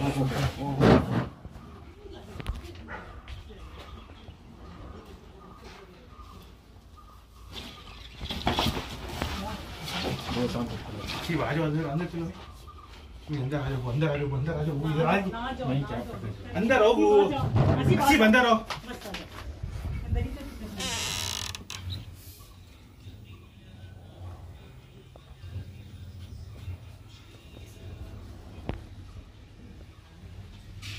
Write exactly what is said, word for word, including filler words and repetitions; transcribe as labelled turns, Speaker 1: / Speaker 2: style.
Speaker 1: 집 아주 안 될 거요. 안달 하려고 안달 하려고 안달 하려고 이거 아니 안달 오고 집 안달 오.